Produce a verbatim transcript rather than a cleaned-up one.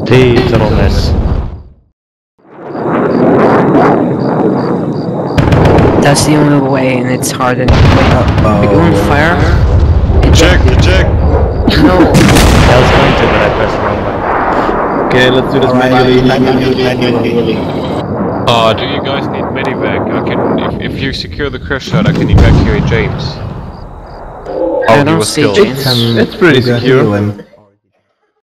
Total mess. That's the only way, and it's hard anyway. Uh-oh. We're going fire. Eject, eject! No. I was going to, but I pressed the wrong button. Okay, let's do this manually, manually, manually. Uh, do you guys need medevac? I can, if, if you secure the crash site, I can evacuate James. I Oh, he don't was see killed. James. It's, it's pretty secure.